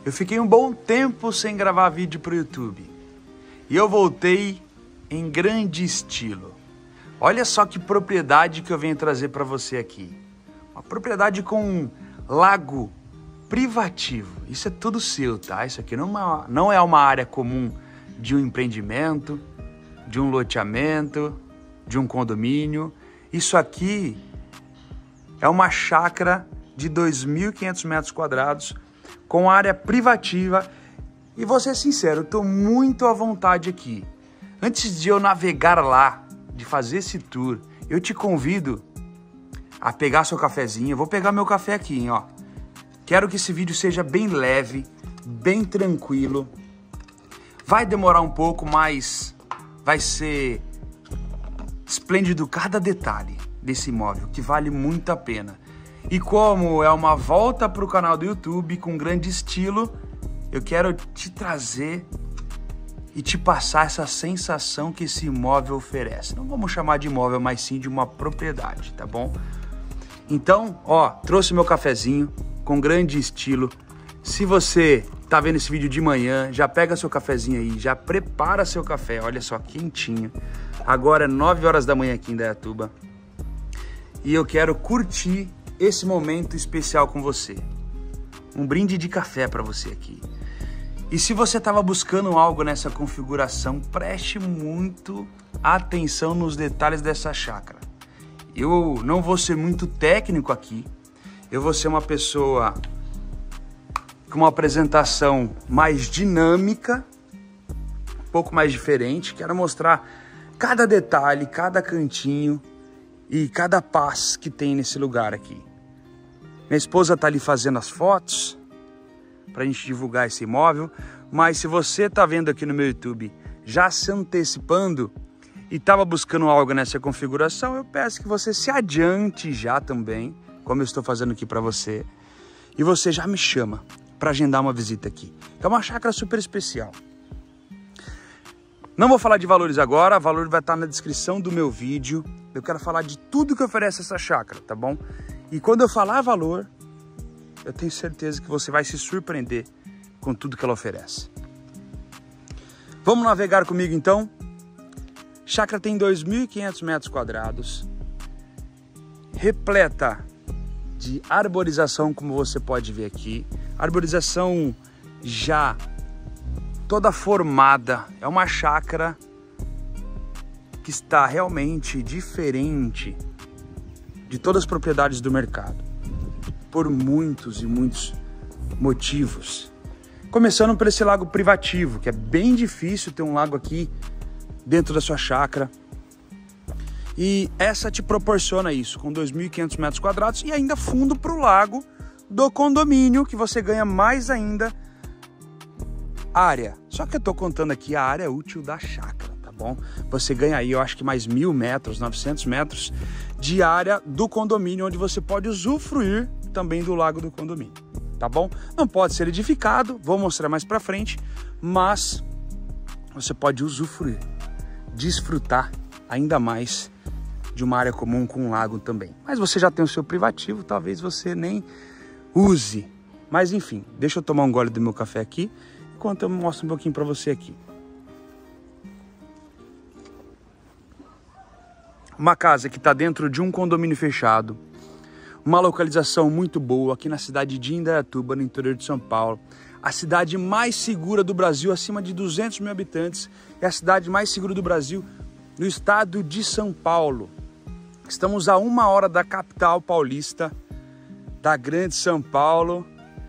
Eu fiquei um bom tempo sem gravar vídeo para o YouTube. E eu voltei em grande estilo. Olha só que propriedade que eu venho trazer para você aqui. Uma propriedade com um lago privativo. Isso é tudo seu, tá? Isso aqui não é uma área comum de um empreendimento, de um loteamento, de um condomínio. Isso aqui é uma chácara de 2.500 metros quadrados com área privativa. E vou ser sincero, eu estou muito à vontade aqui. Antes de eu navegar lá, de fazer esse tour, eu te convido a pegar seu cafezinho. Eu vou pegar meu café aqui, hein, ó. Quero que esse vídeo seja bem leve, bem tranquilo. Vai demorar um pouco, mas vai ser esplêndido cada detalhe desse imóvel, que vale muito a pena. E como é uma volta para o canal do YouTube com grande estilo, eu quero te trazer e te passar essa sensação que esse imóvel oferece. Não vamos chamar de imóvel, mas sim de uma propriedade, tá bom? Então, ó, trouxe meu cafezinho com grande estilo. Se você tá vendo esse vídeo de manhã, já pega seu cafezinho aí, já prepara seu café, olha só, quentinho. Agora é 9 horas da manhã aqui em Indaiatuba. E eu quero curtir esse momento especial com você. Um brinde de café para você aqui. E se você estava buscando algo nessa configuração, preste muito atenção nos detalhes dessa chácara. Eu não vou ser muito técnico aqui. Eu vou ser uma pessoa com uma apresentação mais dinâmica, um pouco mais diferente. Quero mostrar cada detalhe, cada cantinho e cada paz que tem nesse lugar aqui. Minha esposa tá ali fazendo as fotos pra gente divulgar esse imóvel, mas se você tá vendo aqui no meu YouTube já se antecipando e tava buscando algo nessa configuração, eu peço que você se adiante já também, como eu estou fazendo aqui pra você, e você já me chama pra agendar uma visita aqui. É uma chácara super especial. Não vou falar de valores agora, o valor vai estar na descrição do meu vídeo. Eu quero falar de tudo que oferece essa chácara, tá bom? E quando eu falar valor, eu tenho certeza que você vai se surpreender com tudo que ela oferece. Vamos navegar comigo então? Chácara tem 2.500 metros quadrados, repleta de arborização, como você pode ver aqui. Arborização já toda formada. É uma chácara que está realmente diferente de todas as propriedades do mercado, por muitos e muitos motivos. Começando por esse lago privativo, que é bem difícil ter um lago aqui dentro da sua chácara. E essa te proporciona isso, com 2.500 metros quadrados e ainda fundo para o lago do condomínio, que você ganha mais ainda área. Só que eu tô contando aqui a área útil da chácara, tá bom? Você ganha aí, eu acho que mais 1.000 metros, 900 metros de área do condomínio, onde você pode usufruir também do lago do condomínio, tá bom? Não pode ser edificado, vou mostrar mais pra frente, mas você pode usufruir, desfrutar ainda mais de uma área comum com um lago também. Mas você já tem o seu privativo, talvez você nem use. Mas enfim, deixa eu tomar um gole do meu café aqui, enquanto eu mostro um pouquinho para você aqui. Uma casa que está dentro de um condomínio fechado, uma localização muito boa aqui na cidade de Indaiatuba, no interior de São Paulo. A cidade mais segura do Brasil, acima de 200 mil habitantes. É a cidade mais segura do Brasil, no estado de São Paulo. Estamos a 1 hora da capital paulista, da grande São Paulo.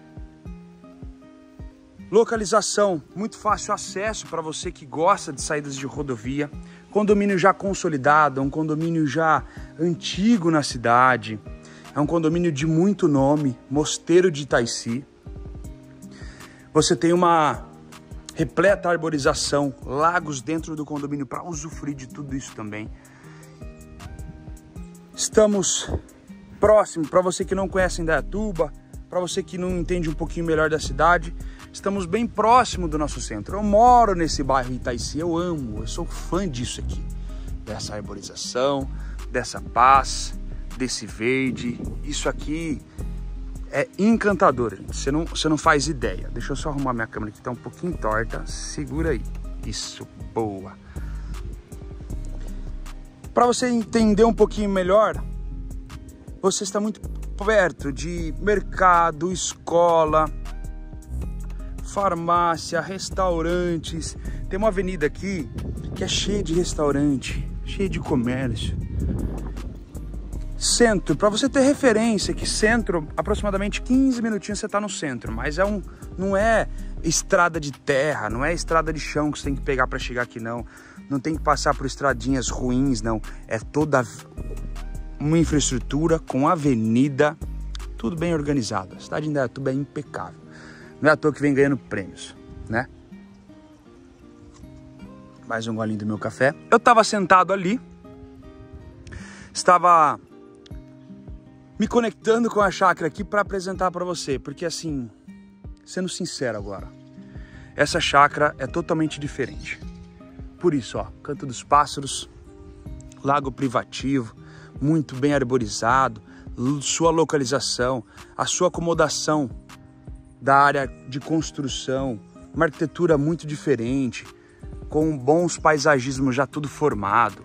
Localização, muito fácil acesso para você que gosta de saídas de rodovia. Condomínio já consolidado, um condomínio já antigo na cidade. É um condomínio de muito nome, Mosteiro de Itaici. Você tem uma repleta arborização, lagos dentro do condomínio para usufruir de tudo isso também. Estamos próximo, para você que não conhece Indaiatuba, para você que não entende um pouquinho melhor da cidade, estamos bem próximo do nosso centro. Eu moro nesse bairro Itaici, eu amo, eu sou fã disso aqui. Dessa arborização, dessa paz, desse verde. Isso aqui é encantador, gente. Você não faz ideia. Deixa eu só arrumar minha câmera que tá um pouquinho torta. Segura aí. Isso, boa. Para você entender um pouquinho melhor, você está muito perto de mercado, escola, farmácia, restaurantes. Tem uma avenida aqui que é cheia de restaurante, cheia de comércio. Centro, para você ter referência que centro, aproximadamente 15 minutinhos você está no centro, mas não é estrada de terra, não é estrada de chão que você tem que pegar para chegar aqui, não. Não tem que passar por estradinhas ruins, não. É toda uma infraestrutura com avenida, tudo bem organizado. A cidade de Indaiatuba é impecável. Não é à toa que vem ganhando prêmios, né? Mais um golinho do meu café. Eu estava sentado ali, estava me conectando com a chácara aqui para apresentar para você, porque assim, sendo sincero agora, essa chácara é totalmente diferente. Por isso, ó, Canto dos Pássaros, lago privativo, muito bem arborizado, sua localização, a sua acomodação da área de construção, uma arquitetura muito diferente, com bons paisagismos já tudo formado.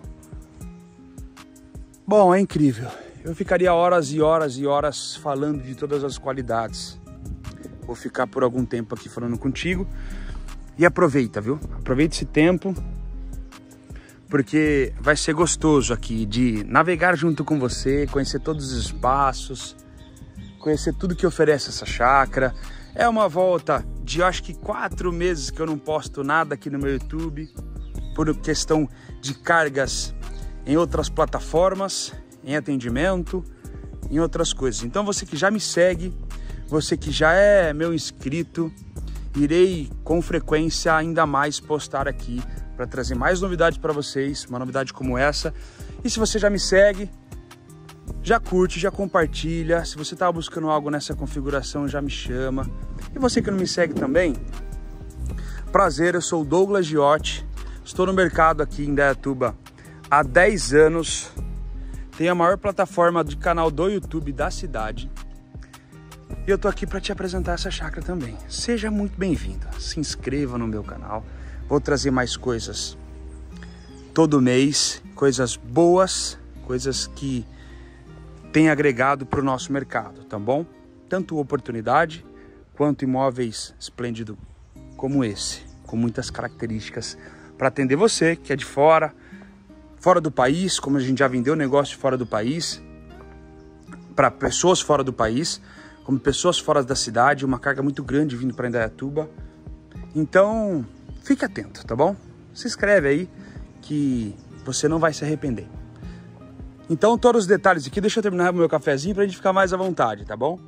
Bom, é incrível. Eu ficaria horas e horas e horas falando de todas as qualidades. Vou ficar por algum tempo aqui falando contigo. E aproveita, viu? Aproveita esse tempo, porque vai ser gostoso aqui de navegar junto com você, conhecer todos os espaços, conhecer tudo que oferece essa chácara. É uma volta de, acho que 4 meses que eu não posto nada aqui no meu YouTube, por questão de cargas em outras plataformas, em atendimento, em outras coisas. Então você que já me segue, você que já é meu inscrito, irei com frequência ainda mais postar aqui para trazer mais novidades para vocês, uma novidade como essa. E se você já me segue, já curte, já compartilha. Se você está buscando algo nessa configuração, já me chama. E você que não me segue também, prazer, eu sou o Douglas Giotti, estou no mercado aqui em Indaiatuba há 10 anos, tenho a maior plataforma de canal do YouTube da cidade. E eu tô aqui para te apresentar essa chácara também. Seja muito bem-vindo, se inscreva no meu canal. Vou trazer mais coisas todo mês, coisas boas, coisas que têm agregado para o nosso mercado, tá bom? Tanto oportunidade quanto imóveis esplêndidos como esse, com muitas características para atender você que é de fora do país, como a gente já vendeu negócio fora do país, para pessoas fora do país, como pessoas fora da cidade, uma carga muito grande vindo para Indaiatuba. Então, fique atento, tá bom? Se inscreve aí que você não vai se arrepender. Então, todos os detalhes aqui, deixa eu terminar o meu cafezinho pra gente ficar mais à vontade, tá bom?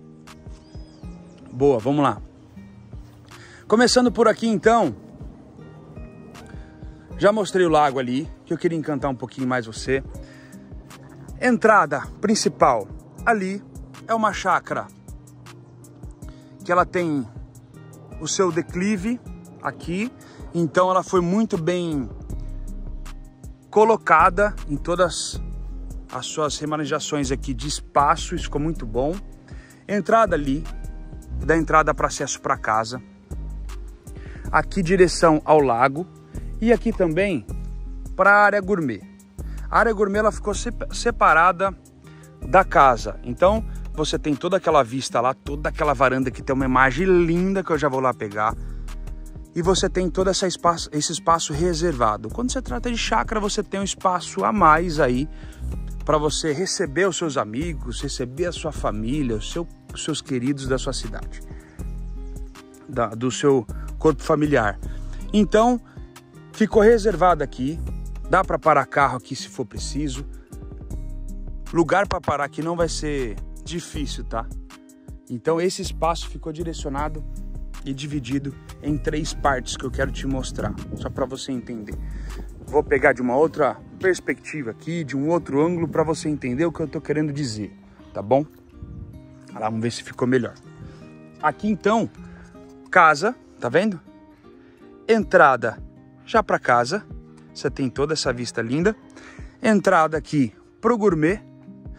Boa, vamos lá. Começando por aqui, então, já mostrei o lago ali, que eu queria encantar um pouquinho mais você. Entrada principal ali é uma chácara que ela tem o seu declive aqui, então ela foi muito bem colocada em todas as suas remanejações aqui de espaço, isso ficou muito bom. Entrada ali, da entrada para acesso para casa, aqui direção ao lago e aqui também para a área gourmet. A área gourmet ela ficou separada da casa, então você tem toda aquela vista lá, toda aquela varanda que tem uma imagem linda que eu já vou lá pegar. E você tem todo esse espaço reservado. Quando se trata de chácara, você tem um espaço a mais aí para você receber os seus amigos, receber a sua família, os seus queridos da sua cidade, do seu corpo familiar. Então, ficou reservado aqui, dá para parar carro aqui se for preciso. Lugar para parar aqui não vai ser difícil, tá? Então, esse espaço ficou direcionado e dividido em 3 partes que eu quero te mostrar, só para você entender. Vou pegar de uma outra perspectiva aqui, de um outro ângulo, para você entender o que eu tô querendo dizer, tá bom? Lá, vamos ver se ficou melhor. Aqui então, casa, tá vendo? Entrada já para casa, você tem toda essa vista linda. Entrada aqui pro gourmet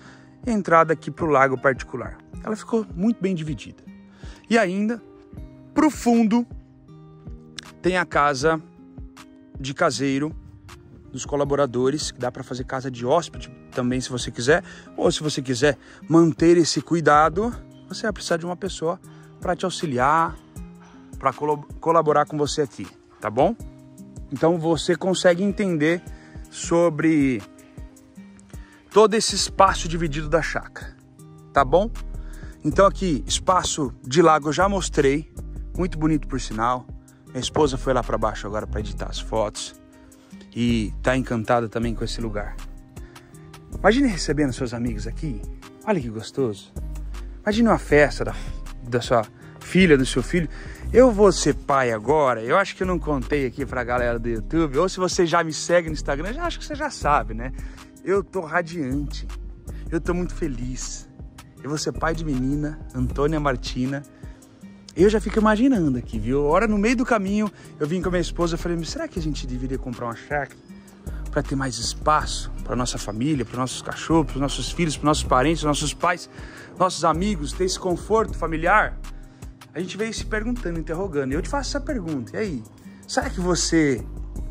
e a entrada aqui para o lago particular. Ela ficou muito bem dividida. E ainda, para o fundo, tem a casa de caseiro dos colaboradores, que dá para fazer casa de hóspede também, se você quiser. Ou se você quiser manter esse cuidado, você vai precisar de uma pessoa para te auxiliar, para colaborar com você aqui, tá bom? Então você consegue entender sobre todo esse espaço dividido da chácara, tá bom? Então aqui, espaço de lago eu já mostrei, muito bonito por sinal. Minha esposa foi lá para baixo agora para editar as fotos e tá encantada também com esse lugar. Imagine recebendo seus amigos aqui, olha que gostoso. Imagine uma festa da sua filha, do seu filho. Eu vou ser pai agora, eu acho que eu não contei aqui pra galera do YouTube, ou se você já me segue no Instagram, eu acho que você já sabe, né? Eu tô radiante, eu tô muito feliz. Eu vou ser pai de menina, Antônia Martina. Eu já fico imaginando aqui, viu? Hora no meio do caminho, eu vim com a minha esposa e falei, será que a gente deveria comprar uma chácara para ter mais espaço para nossa família, para nossos cachorros, para nossos filhos, para nossos parentes, nossos pais, nossos amigos, ter esse conforto familiar? A gente veio se perguntando, interrogando. E eu te faço essa pergunta, e aí? Será que você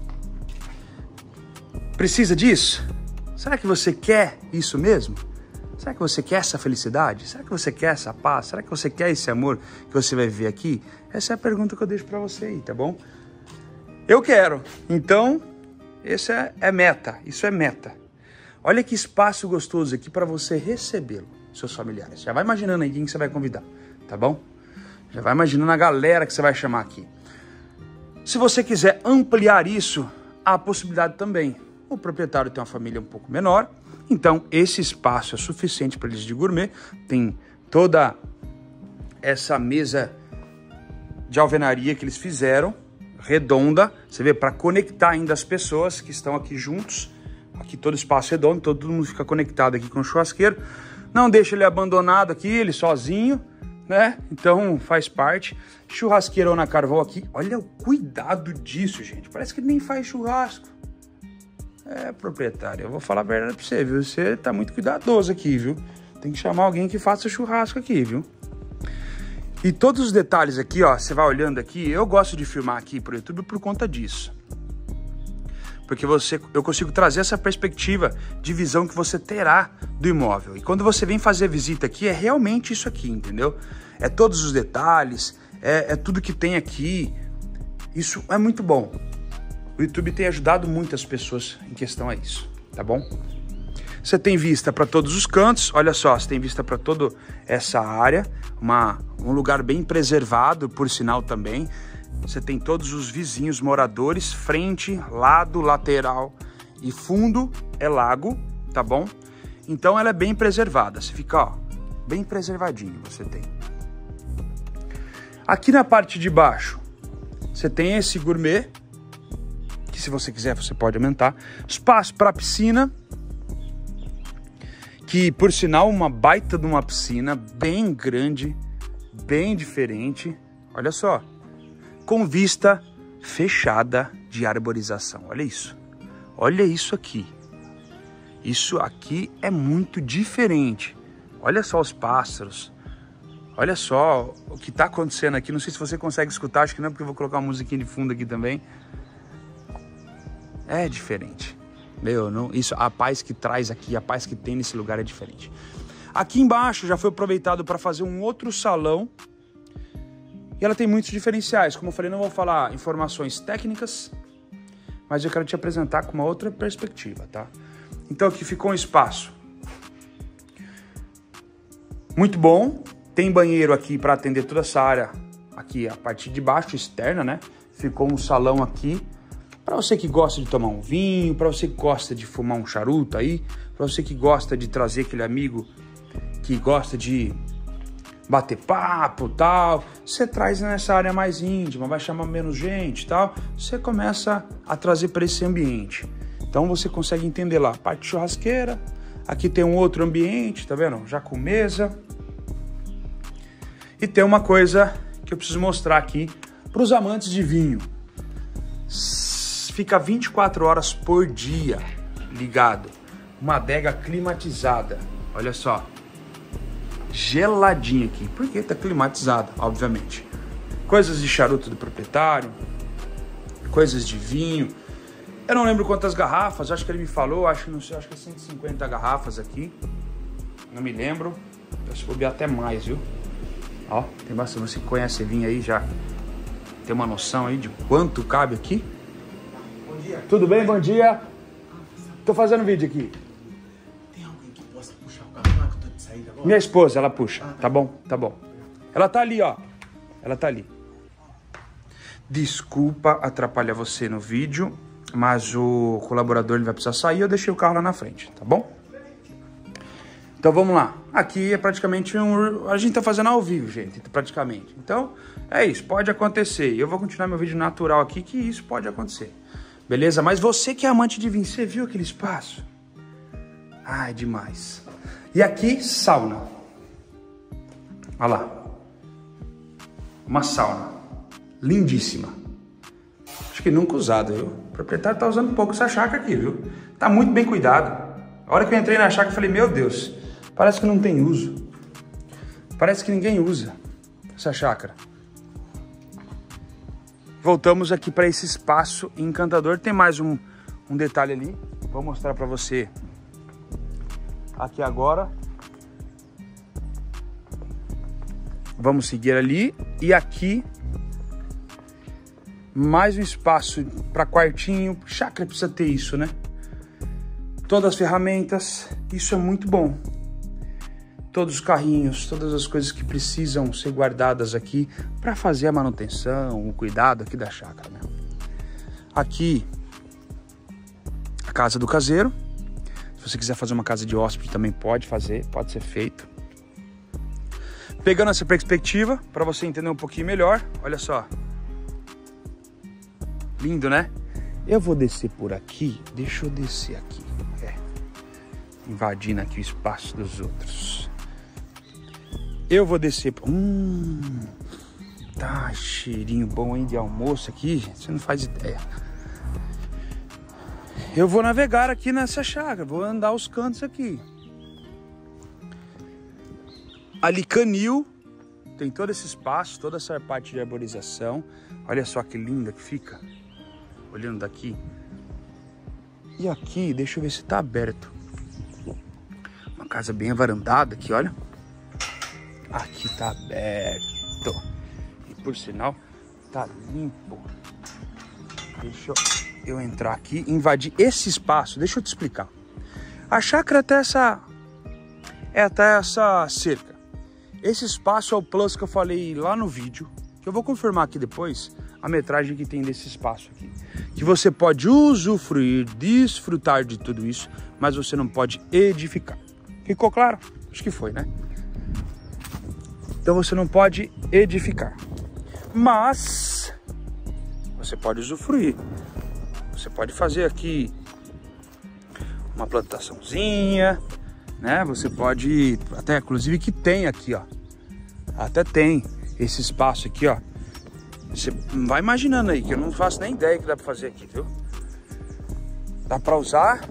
precisa disso? Será que você quer isso mesmo? Será que você quer essa felicidade? Será que você quer essa paz? Será que você quer esse amor que você vai viver aqui? Essa é a pergunta que eu deixo pra você aí, tá bom? Eu quero. Então, essa é meta. Isso é meta. Olha que espaço gostoso aqui para você recebê-lo, seus familiares. Já vai imaginando aí quem que você vai convidar, tá bom? Já vai imaginando a galera que você vai chamar aqui. Se você quiser ampliar isso, há a possibilidade também. O proprietário tem uma família um pouco menor, então esse espaço é suficiente para eles de gourmet. Tem toda essa mesa de alvenaria que eles fizeram, redonda, você vê, para conectar ainda as pessoas que estão aqui juntos. Aqui todo espaço redondo, todo mundo fica conectado aqui com o churrasqueiro. Não deixa ele abandonado aqui, ele sozinho, né? Então faz parte. Churrasqueirão na carvão aqui. Olha o cuidado disso, gente. Parece que ele nem faz churrasco. É, proprietário, eu vou falar a verdade pra você, viu? Você tá muito cuidadoso aqui, viu? Tem que chamar alguém que faça churrasco aqui, viu? E todos os detalhes aqui, ó, você vai olhando aqui. Eu gosto de filmar aqui pro YouTube por conta disso. Porque eu consigo trazer essa perspectiva de visão que você terá do imóvel. E quando você vem fazer visita aqui, é realmente isso aqui, entendeu? É todos os detalhes, é tudo que tem aqui. Isso é muito bom. O YouTube tem ajudado muitas pessoas em questão a isso, tá bom? Você tem vista para todos os cantos, olha só, você tem vista para toda essa área, um lugar bem preservado, por sinal também. Você tem todos os vizinhos moradores, frente, lado, lateral e fundo é lago, tá bom? Então ela é bem preservada, você fica, ó, bem preservadinho você tem. Aqui na parte de baixo, você tem esse gourmet, que se você quiser você pode aumentar. Espaço para piscina, que por sinal uma baita de uma piscina, bem grande, bem diferente, olha só. Com vista fechada de arborização. Olha isso. Olha isso aqui. Isso aqui é muito diferente. Olha só os pássaros. Olha só o que está acontecendo aqui. Não sei se você consegue escutar. Acho que não, porque eu vou colocar uma musiquinha de fundo aqui também. É diferente. Isso, a paz que traz aqui, a paz que tem nesse lugar é diferente. Aqui embaixo já foi aproveitado para fazer um outro salão. E ela tem muitos diferenciais. Como eu falei, não vou falar informações técnicas, mas eu quero te apresentar com uma outra perspectiva, tá? Então aqui ficou um espaço muito bom. Tem banheiro aqui para atender toda essa área aqui, a parte de baixo, externa, né? Ficou um salão aqui para você que gosta de tomar um vinho, para você que gosta de fumar um charuto aí, para você que gosta de trazer aquele amigo que gosta de bater papo e tal, você traz nessa área mais íntima, vai chamar menos gente e tal, você começa a trazer para esse ambiente. Então você consegue entender lá, parte churrasqueira, aqui tem um outro ambiente, tá vendo? Já com mesa. E tem uma coisa que eu preciso mostrar aqui para os amantes de vinho. Fica 24 horas por dia ligado, uma adega climatizada. Olha só. Geladinho aqui, porque tá climatizado, obviamente. Coisas de charuto do proprietário, coisas de vinho. Eu não lembro quantas garrafas, acho que ele me falou, acho que é 150 garrafas aqui. Não me lembro. Se bobear até mais, viu? Ó, tem bastante. Você conhece vinho aí já? Tem uma noção aí de quanto cabe aqui? Bom dia. Tudo bem? Bom dia. Tô fazendo vídeo aqui. Tem alguém que possa puxar o carro lá que eu tô de saída agora? Minha esposa, ela puxa. Tá bom, tá bom. Ela tá ali, ó. Ela tá ali. Desculpa atrapalhar você no vídeo, mas o colaborador ele vai precisar sair, eu deixei o carro lá na frente, tá bom? Então vamos lá. Aqui é praticamente a gente tá fazendo ao vivo, gente, praticamente. Então é isso, pode acontecer. Eu vou continuar meu vídeo natural aqui, que isso pode acontecer. Beleza? Mas você que é amante de vinho, você viu aquele espaço? Ai, demais. E aqui, sauna. Olha lá. Uma sauna. Lindíssima. Acho que nunca usada, viu? O proprietário tá usando pouco essa chácara aqui, viu? Tá muito bem cuidado. A hora que eu entrei na chácara, eu falei, meu Deus, parece que não tem uso. Parece que ninguém usa essa chácara. Voltamos aqui para esse espaço encantador. Tem mais um detalhe ali. Vou mostrar para você aqui agora. Vamos seguir ali. E aqui, mais um espaço para quartinho. Chácara precisa ter isso, né? Todas as ferramentas. Isso é muito bom. Todos os carrinhos, todas as coisas que precisam ser guardadas aqui para fazer a manutenção, o cuidado aqui da chácara, né? Aqui, a casa do caseiro. Se você quiser fazer uma casa de hóspede também pode fazer, pode ser feito. Pegando essa perspectiva, para você entender um pouquinho melhor, olha só. Lindo, né? Eu vou descer por aqui, deixa eu descer aqui. Invadindo aqui o espaço dos outros. Eu vou descer. Tá cheirinho bom, hein, de almoço aqui. Você não faz ideia. Eu vou navegar aqui nessa chácara. Vou andar os cantos aqui. Ali canil. Tem todo esse espaço, toda essa parte de arborização. Olha só que linda que fica. Olhando daqui. E aqui, deixa eu ver se tá aberto. Uma casa bem avarandada aqui, olha. Aqui tá aberto. E por sinal, tá limpo. Deixa eu entrar aqui e invadir esse espaço. Deixa eu te explicar. A chácara é até essa cerca. Esse espaço é o plus que eu falei lá no vídeo. Que eu vou confirmar aqui depois a metragem que tem desse espaço aqui. Que você pode usufruir, desfrutar de tudo isso, mas você não pode edificar. Ficou claro? Acho que foi, né? Então você não pode edificar. Mas você pode usufruir. Você pode fazer aqui uma plantaçãozinha, né? Você pode, até inclusive que tem aqui, ó. Até tem esse espaço aqui, ó. Você vai imaginando aí, que eu não faço nem ideia que dá pra fazer aqui, viu? Dá pra usar.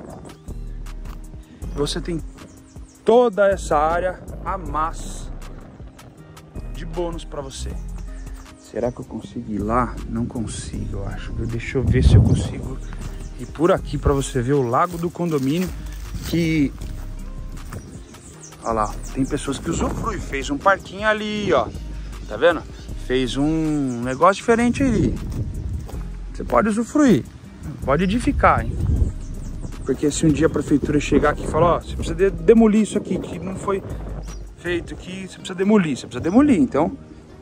Você tem toda essa área a mais de bônus pra você. Será que eu consigo ir lá? Não consigo, eu acho. Deixa eu ver se eu consigo ir por aqui pra você ver o lago do condomínio. Que... olha lá, tem pessoas que usufruem. Fez um parquinho ali, ó. Tá vendo? Fez um negócio diferente ali. Você pode usufruir. Pode edificar, hein? Porque se um dia a prefeitura chegar aqui e falar, ó, você precisa demolir isso aqui, que não foi feito aqui, você precisa demolir, então.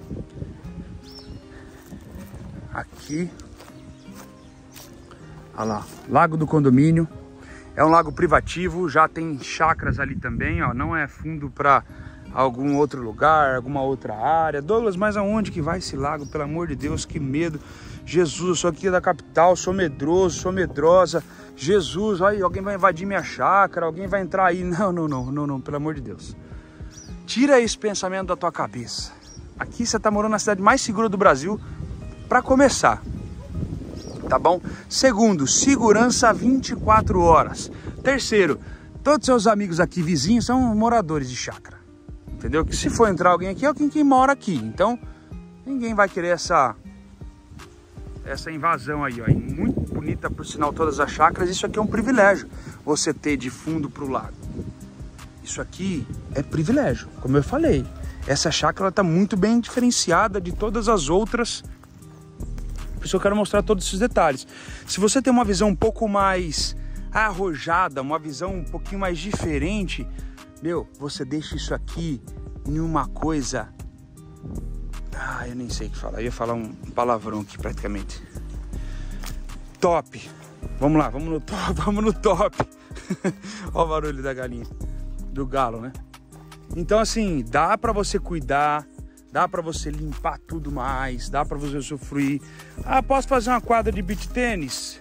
Aqui. Olha lá, lago do condomínio. É um lago privativo, já tem chácaras ali também, ó. Não é fundo para algum outro lugar, alguma outra área. Douglas, mas aonde que vai esse lago? Pelo amor de Deus, que medo. Jesus, eu sou aqui da capital, sou medroso, sou medrosa. Jesus, aí, alguém vai invadir minha chácara, alguém vai entrar aí. Não, pelo amor de Deus. Tira esse pensamento da tua cabeça. Aqui você tá morando na cidade mais segura do Brasil, para começar. Tá bom? Segundo, segurança 24 horas. Terceiro, Todos seus amigos aqui vizinhos são moradores de chácara. Entendeu? Que se for entrar alguém aqui, é quem mora aqui. Então, ninguém vai querer essa invasão aí, ó. E muito bonita, por sinal, todas as chácaras. Isso aqui é um privilégio, você ter de fundo pro lago. Isso aqui é privilégio, como eu falei. Essa chácara está muito bem diferenciada de todas as outras. Por isso eu quero mostrar todos esses detalhes. Se você tem uma visão um pouco mais arrojada, uma visão um pouquinho mais diferente, meu, você deixa isso aqui em uma coisa... eu nem sei o que falar. Eu ia falar um palavrão aqui praticamente. Top. Vamos lá, vamos no top. Vamos no top. Olha o barulho da galinha. Do galo, né? Então assim, dá pra você cuidar, dá pra você limpar tudo mais, dá pra você usufruir. Posso fazer uma quadra de beach tênis?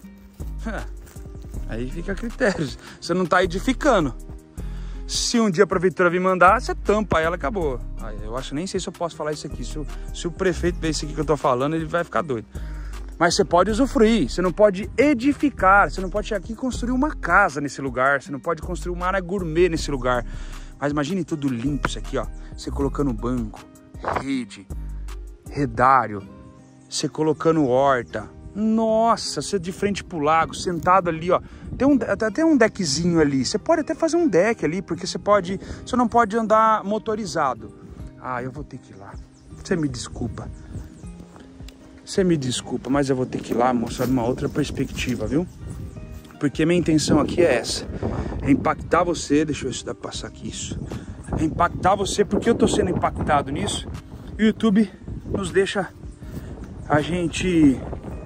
Aí fica a critério, você não tá edificando. Se um dia a prefeitura vir mandar, você tampa ela, acabou. Eu acho, nem sei se eu posso falar isso aqui. Se o prefeito ver isso aqui que eu tô falando, ele vai ficar doido. Mas você pode usufruir, você não pode edificar, você não pode chegar aqui e construir uma casa nesse lugar, você não pode construir uma área gourmet nesse lugar. Mas imagine tudo limpo isso aqui, ó. Você colocando banco, rede, redário, você colocando horta. Nossa, você de frente pro lago, sentado ali, ó. Tem um deckzinho ali. Você pode até fazer um deck ali, porque você não pode andar motorizado. Eu vou ter que ir lá. Você me desculpa. Mas eu vou ter que ir lá mostrar uma outra perspectiva, viu? Porque minha intenção aqui é essa. É impactar você. Deixa eu ver se dá pra passar aqui isso. É impactar você, porque eu tô sendo impactado nisso. E o YouTube nos deixa a gente...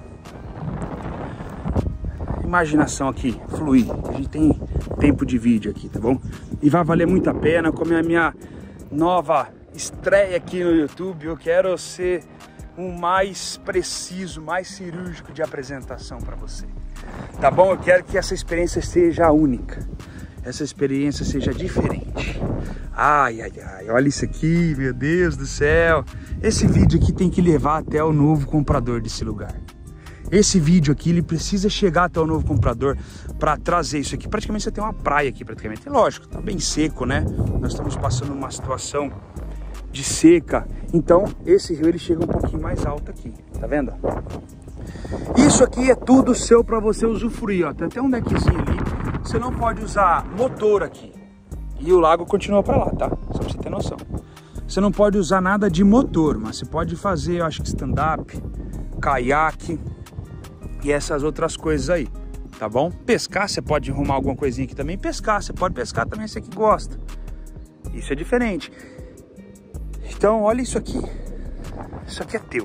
imaginação aqui, fluir. A gente tem tempo de vídeo aqui, tá bom? E vai valer muito a pena. Como é a minha nova estreia aqui no YouTube, eu quero ser o mais preciso, mais cirúrgico de apresentação para você. Tá bom? Eu quero que essa experiência seja única. Essa experiência seja diferente. Olha isso aqui, meu Deus do céu. Esse vídeo aqui tem que levar até o novo comprador desse lugar. Esse vídeo aqui, ele precisa chegar até o novo comprador para trazer isso aqui. Praticamente você tem uma praia aqui, praticamente. Lógico, tá bem seco, né? Nós estamos passando uma situação de seca. Então, esse rio, ele chega um pouquinho mais alto aqui. Tá vendo? Isso aqui é tudo seu para você usufruir, ó. Tem até um deckzinho ali. Você não pode usar motor aqui. E o lago continua para lá, tá? Só pra você ter noção. Você não pode usar nada de motor, mas você pode fazer, eu acho que stand-up, caiaque e essas outras coisas aí, tá bom? Pescar, você pode arrumar alguma coisinha aqui também. Pescar, você pode pescar também, você que gosta. Isso é diferente. Então, olha isso aqui. Isso aqui é teu.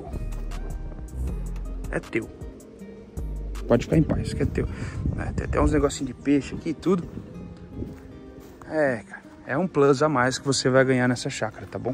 É teu. Pode ficar em paz, isso aqui é teu. Tem até uns negocinhos de peixe aqui e tudo. Cara, é um plus a mais que você vai ganhar nessa chácara, tá bom?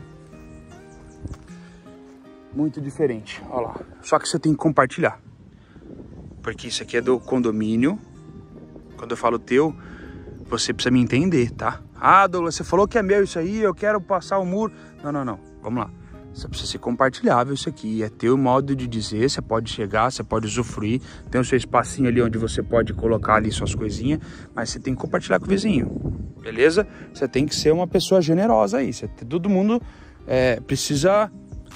Muito diferente, olha lá. Só que você tem que compartilhar. Porque isso aqui é do condomínio. Quando eu falo teu, você precisa me entender, tá? Douglas, você falou que é meu isso aí, eu quero passar o muro. Não. Vamos lá. Você precisa ser compartilhável isso aqui. É teu modo de dizer, você pode chegar, você pode usufruir. Tem o seu espacinho ali onde você pode colocar ali suas coisinhas. Mas você tem que compartilhar com o vizinho. Beleza? Você tem que ser uma pessoa generosa aí. Todo mundo precisa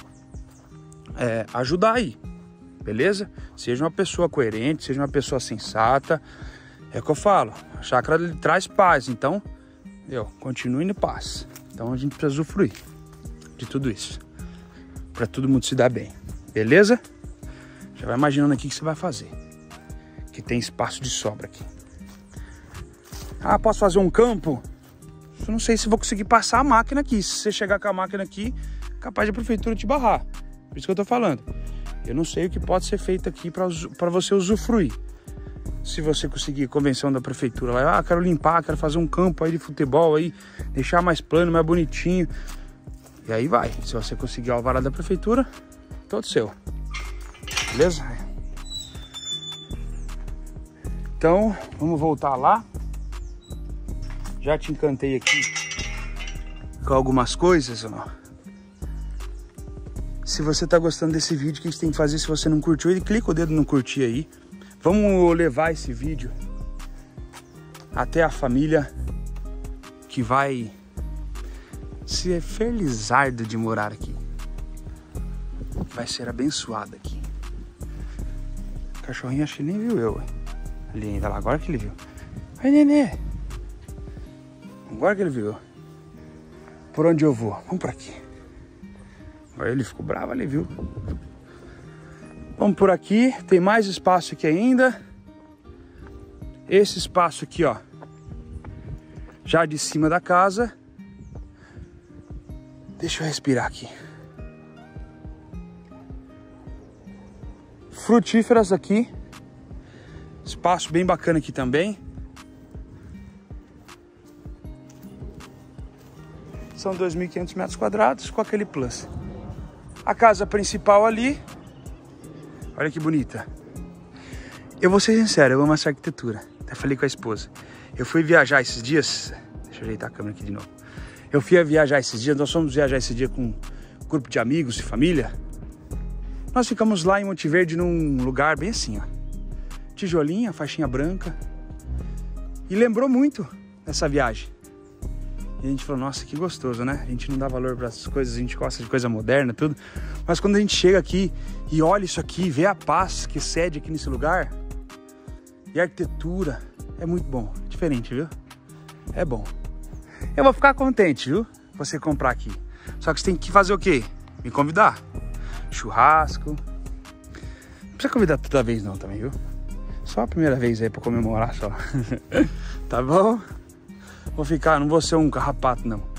ajudar aí. Beleza? Seja uma pessoa coerente, seja uma pessoa sensata. É o que eu falo. A chácara traz paz. Então, continue em paz. Então a gente precisa usufruir de tudo isso. Para todo mundo se dar bem. Beleza? Já vai imaginando aqui o que você vai fazer. Que tem espaço de sobra aqui. Posso fazer um campo? Eu não sei se vou conseguir passar a máquina aqui. Se você chegar com a máquina aqui, capaz de a prefeitura te barrar. Por isso que eu tô falando. Eu não sei o que pode ser feito aqui para você usufruir. Se você conseguir convenção da prefeitura lá, quero limpar, quero fazer um campo aí de futebol aí, deixar mais plano, mais bonitinho. E aí vai. Se você conseguir o alvará da prefeitura, todo seu. Beleza? Então, vamos voltar lá. Já te encantei aqui com algumas coisas, ó. Se você tá gostando desse vídeo, o que você tem que fazer? Se você não curtiu, clica o dedo no curtir aí. Vamos levar esse vídeo até a família que vai se felizar de morar aqui. Vai ser abençoada aqui. O cachorrinho acho que nem viu eu. Ali ainda lá, agora que ele viu. Ai, nenê. Agora que ele viu. Por onde eu vou? Vamos por aqui. Agora ele ficou bravo ali, viu? Vamos por aqui. Tem mais espaço aqui ainda. Esse espaço aqui, ó. Já de cima da casa. Deixa eu respirar aqui. Frutíferas aqui. Espaço bem bacana aqui também. São 2.500 metros quadrados com aquele plus. A casa principal ali. Olha que bonita. Eu vou ser sincero, eu amo essa arquitetura. Até falei com a esposa. Eu fui viajar esses dias. Deixa eu ajeitar a câmera aqui de novo. Eu fui viajar esses dias. Nós fomos viajar esse dia com um grupo de amigos e família. Nós ficamos lá em Monte Verde num lugar bem assim, ó. Tijolinha, faixinha branca. E lembrou muito dessa viagem. E a gente falou, nossa, que gostoso, né? A gente não dá valor para essas coisas, a gente gosta de coisa moderna, tudo. Mas quando a gente chega aqui e olha isso aqui, vê a paz que cede aqui nesse lugar, e a arquitetura, é muito bom. Diferente, viu? É bom. Eu vou ficar contente, viu? Você comprar aqui. Só que você tem que fazer o quê? Me convidar. Churrasco. Não precisa convidar toda vez não também, viu? Só a primeira vez aí pra comemorar só. Tá bom? Vou ficar, não vou ser um carrapato, não.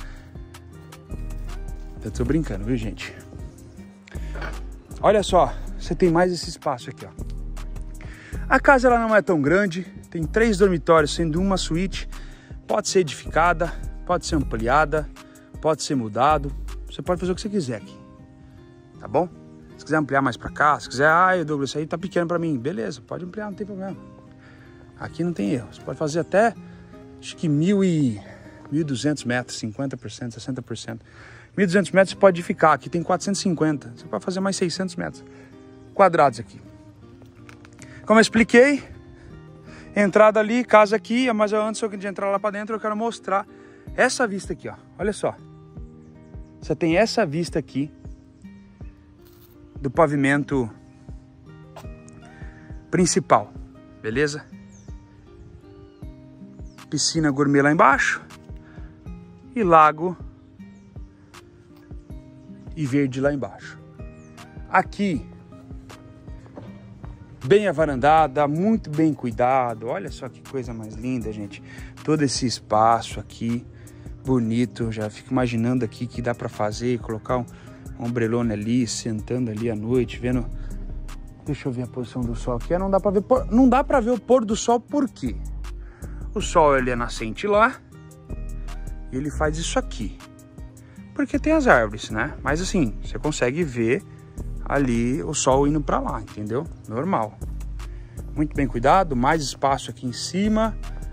Eu tô brincando, viu, gente? Olha só, você tem mais esse espaço aqui, ó. A casa ela não é tão grande, tem 3 dormitórios, sendo uma suíte. Pode ser edificada, pode ser ampliada, pode ser mudado. Você pode fazer o que você quiser aqui, tá bom? Se quiser ampliar mais pra cá, se quiser, Douglas, isso aí tá pequeno pra mim. Beleza, pode ampliar, não tem problema. Aqui não tem erro, você pode fazer até... Acho que 1.200 metros, 50%, 60%. 1.200 metros você pode ficar. Aqui tem 450. Você pode fazer mais 600 metros quadrados aqui. Como eu expliquei, entrada ali, casa aqui. Mas antes de entrar lá para dentro, eu quero mostrar essa vista aqui, ó. Olha só. Você tem essa vista aqui do pavimento principal. Beleza? Piscina gourmet lá embaixo. E lago e verde lá embaixo. Aqui, bem avarandada, muito bem cuidado. Olha só que coisa mais linda, gente. Todo esse espaço aqui, bonito. Já fico imaginando aqui que dá para fazer, colocar um ombrelone ali, sentando ali à noite, vendo... Deixa eu ver a posição do sol aqui. Não dá para ver o pôr do sol, por quê? O sol ele é nascente lá e ele faz isso aqui, porque tem as árvores, né? Mas assim, você consegue ver ali o sol indo para lá, entendeu? Normal. Muito bem cuidado, mais espaço aqui em cima.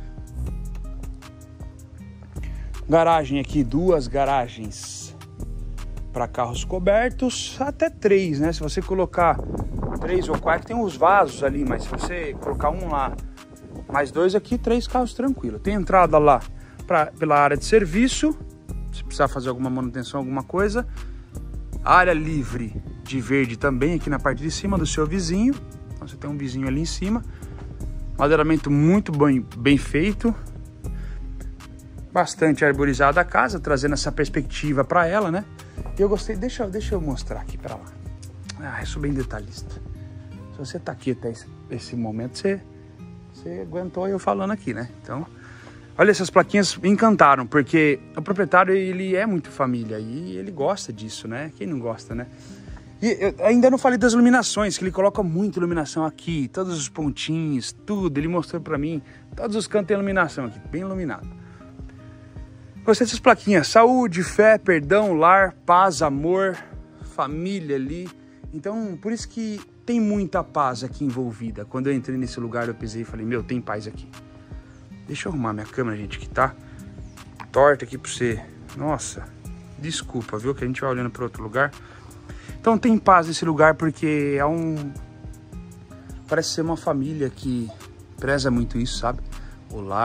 Garagem aqui, 2 garagens para carros cobertos, até 3, né? Se você colocar 3 ou 4, tem uns vasos ali, mas se você colocar um lá, mais 2 aqui, 3 carros tranquilo. Tem entrada lá pela área de serviço, se precisar fazer alguma manutenção, alguma coisa. Área livre de verde também aqui na parte de cima do seu vizinho. Então você tem um vizinho ali em cima. Madeiramento muito bem feito. Bastante arborizada a casa, trazendo essa perspectiva para ela, né? E eu gostei, deixa eu mostrar aqui para lá. Eu sou bem detalhista. Se você tá aqui até esse momento, você aguentou eu falando aqui, né? Então, olha, essas plaquinhas me encantaram, porque o proprietário, ele é muito família e ele gosta disso, né? Quem não gosta, né? E eu ainda não falei das iluminações, que ele coloca muita iluminação aqui, todos os pontinhos, tudo. Ele mostrou pra mim, todos os cantos tem iluminação aqui, bem iluminado. Gostei dessas plaquinhas, saúde, fé, perdão, lar, paz, amor, família ali. Então, por isso que tem muita paz aqui envolvida. Quando eu entrei nesse lugar, eu pisei e falei, meu, tem paz aqui. Deixa eu arrumar minha câmera, gente, que tá torta aqui pra você. Nossa, desculpa, viu, que a gente vai olhando para outro lugar. Então tem paz nesse lugar porque parece ser uma família que preza muito isso, sabe? O lar,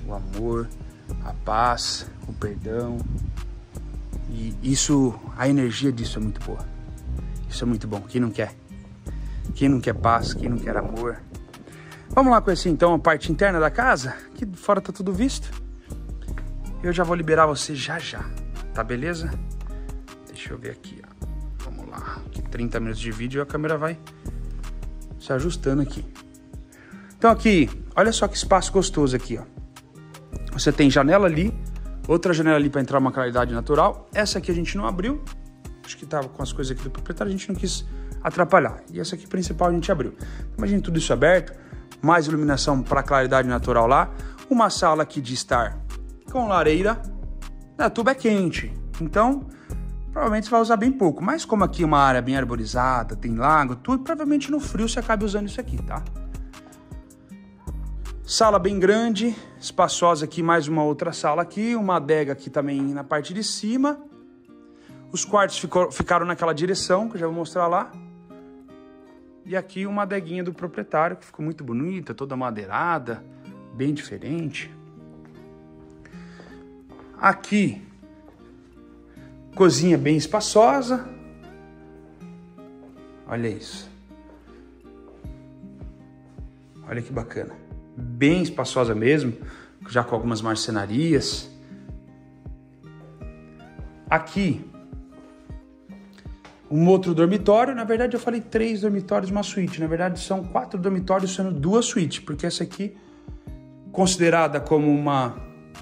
o amor, a paz, o perdão. E isso, a energia disso é muito boa. Isso é muito bom. Quem não quer? Quem não quer paz? Quem não quer amor? Vamos lá conhecer então a parte interna da casa. Aqui fora tá tudo visto. Eu já vou liberar você já. Tá beleza? Deixa eu ver aqui, ó. Vamos lá. Aqui 30 minutos de vídeo e a câmera vai se ajustando aqui. Então aqui, olha só que espaço gostoso aqui, ó. Você tem janela ali, outra janela ali para entrar uma claridade natural. Essa aqui a gente não abriu. Acho que tava com as coisas aqui do proprietário, a gente não quis atrapalhar. E essa aqui principal a gente abriu. Imagina tudo isso aberto, mais iluminação para claridade natural lá. Uma sala aqui de estar com lareira. A tuba é quente, então provavelmente você vai usar bem pouco. Mas como aqui é uma área bem arborizada, tem lago, tudo, provavelmente no frio você acabe usando isso aqui, tá? Sala bem grande, espaçosa aqui, mais uma outra sala aqui, uma adega aqui também na parte de cima. Os quartos ficaram naquela direção, que eu já vou mostrar lá. E aqui uma adeguinha do proprietário, que ficou muito bonita, toda madeirada, bem diferente. Aqui, cozinha bem espaçosa. Olha isso. Olha que bacana. Bem espaçosa mesmo, já com algumas marcenarias. Aqui, um outro dormitório. Na verdade, eu falei 3 dormitórios e uma suíte. Na verdade, são 4 dormitórios, sendo 2 suítes, porque essa aqui, considerada como uma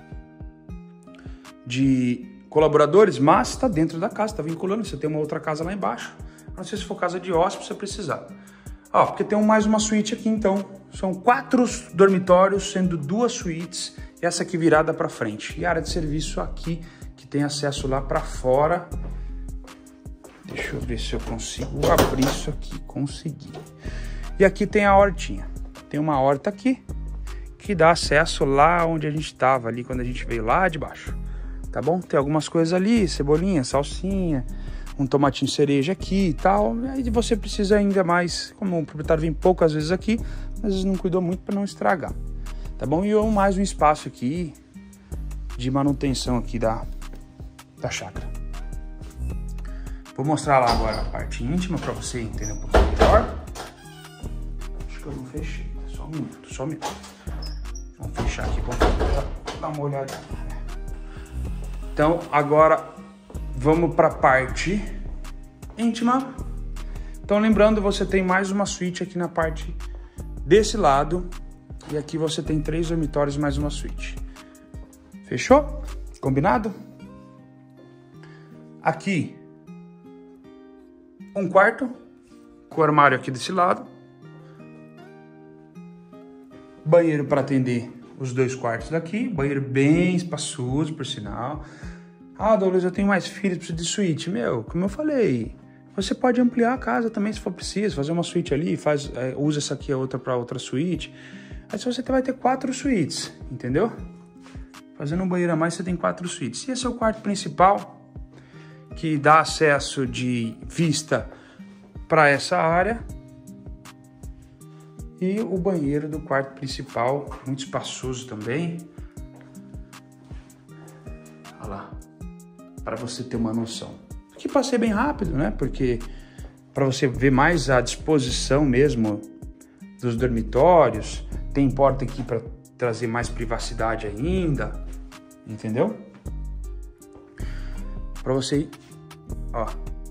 de colaboradores, mas está dentro da casa, está vinculando. Você tem uma outra casa lá embaixo. Não sei se for casa de hóspede, você precisar. Ó, porque tem mais uma suíte aqui, então. São 4 dormitórios, sendo 2 suítes. E essa aqui virada para frente. E a área de serviço aqui, que tem acesso lá para fora. Deixa eu ver se eu consigo abrir isso aqui. Consegui. E aqui tem a hortinha. Tem uma horta aqui, que dá acesso lá onde a gente estava, ali quando a gente veio lá de baixo. Tá bom? Tem algumas coisas ali, cebolinha, salsinha, um tomatinho cereja aqui e tal. Aí você precisa ainda mais, como o proprietário vem poucas vezes aqui, às vezes não cuidou muito para não estragar. Tá bom? E mais um espaço aqui de manutenção aqui da chácara. Vou mostrar lá agora a parte íntima para você entender um pouquinho melhor. Acho que eu não fechei. Só um minuto. Vamos fechar aqui para dar uma olhada. Então, agora vamos para a parte íntima. Então, lembrando, você tem mais uma suíte aqui na parte desse lado. E aqui você tem 3 dormitórios mais uma suíte. Fechou? Combinado? Aqui, um quarto, com o armário aqui desse lado. Banheiro para atender os 2 quartos daqui. Banheiro bem espaçoso, por sinal. Ah, Douglas, eu tenho mais filhos, preciso de suíte. Meu, como eu falei, você pode ampliar a casa também se for preciso. Fazer uma suíte ali, usa essa aqui a outra para outra suíte. Aí você vai ter 4 suítes, entendeu? Fazendo um banheiro a mais, você tem 4 suítes. E esse é o quarto principal, que dá acesso de vista para essa área. E o banheiro do quarto principal, muito espaçoso também. Olha lá, para você ter uma noção. Aqui passei bem rápido, né? Porque para você ver mais a disposição mesmo dos dormitórios. Tem porta aqui para trazer mais privacidade ainda, entendeu? Para você ir, ó,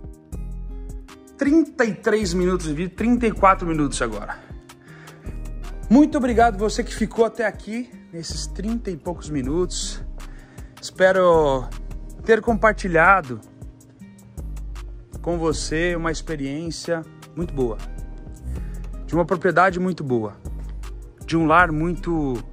33 minutos de vídeo, 34 minutos agora. Muito obrigado você que ficou até aqui, nesses 30 e poucos minutos. Espero ter compartilhado com você uma experiência muito boa, de uma propriedade muito boa, de um lar muito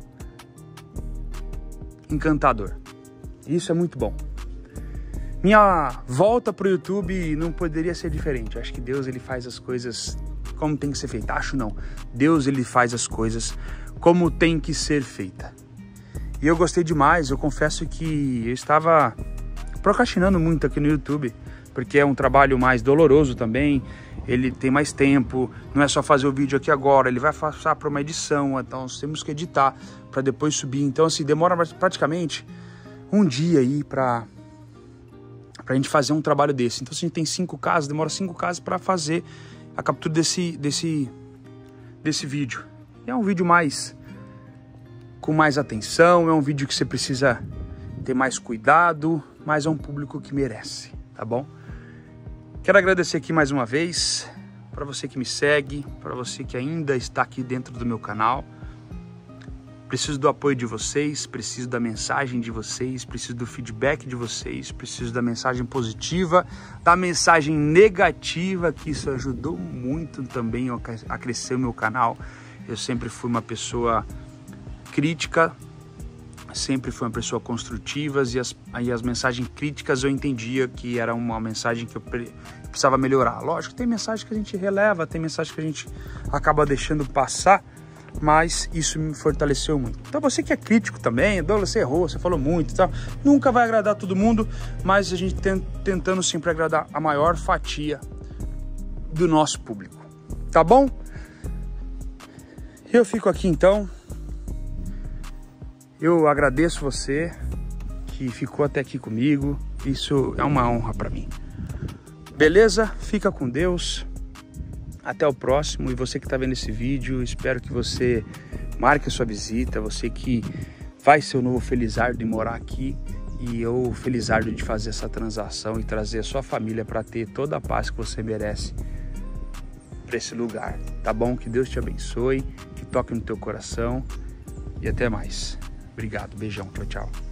encantador. Isso é muito bom. Minha volta para o YouTube não poderia ser diferente. Acho que Deus, ele faz as coisas como tem que ser feita. Acho não. Deus, ele faz as coisas como tem que ser feita. E eu gostei demais. Eu confesso que eu estava procrastinando muito aqui no YouTube, porque é um trabalho mais doloroso também. ele tem mais tempo, não é só fazer o vídeo aqui agora, ele vai passar para uma edição, então nós temos que editar para depois subir. Então assim, demora praticamente um dia aí pra gente fazer um trabalho desse. Então se a gente tem 5 casas, demora 5 casas para fazer a captura desse vídeo. E é um vídeo com mais atenção, é um vídeo que você precisa ter mais cuidado, mas é um público que merece, tá bom? Quero agradecer aqui mais uma vez, para você que me segue, para você que ainda está aqui dentro do meu canal. Preciso do apoio de vocês, preciso da mensagem de vocês, preciso do feedback de vocês, preciso da mensagem positiva, da mensagem negativa, que isso ajudou muito também a crescer o meu canal. Eu sempre fui uma pessoa crítica, sempre fui uma pessoa construtiva, e as mensagens críticas eu entendia que era uma mensagem que eu precisava melhorar. Lógico, tem mensagem que a gente releva, tem mensagem que a gente acaba deixando passar, mas isso me fortaleceu muito. Então você que é crítico também, Douglas, você errou, você falou muito, tá? Nunca vai agradar todo mundo, mas a gente tentando sempre agradar a maior fatia do nosso público, tá bom? Eu fico aqui então. Eu agradeço você que ficou até aqui comigo, isso é uma honra para mim. Beleza? Fica com Deus. Até o próximo. E você que está vendo esse vídeo, espero que você marque a sua visita. Você que vai ser o novo Felizardo de morar aqui, e eu Felizardo de fazer essa transação e trazer a sua família para ter toda a paz que você merece para esse lugar, tá bom? Que Deus te abençoe, que toque no teu coração e até mais. Obrigado, beijão, tchau, tchau.